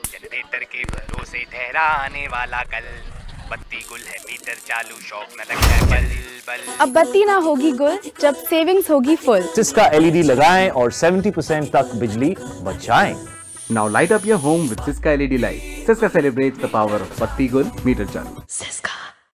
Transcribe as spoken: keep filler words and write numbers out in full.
Generator के भरोसे ठहरा आने वाला कल। बत्ती गुल है मीटर चालू, शौक न लगता है बल बल। अब बत्ती ना होगी गुल जब सेविंग्स होगी फुल। सिस्का एलईडी लगाएं और सेवेंटी परसेंट तक बिजली बचाएं। Now light up your home with Syska L E D light. Syska celebrates the power of Batti Gul Meter Chalu. Syska.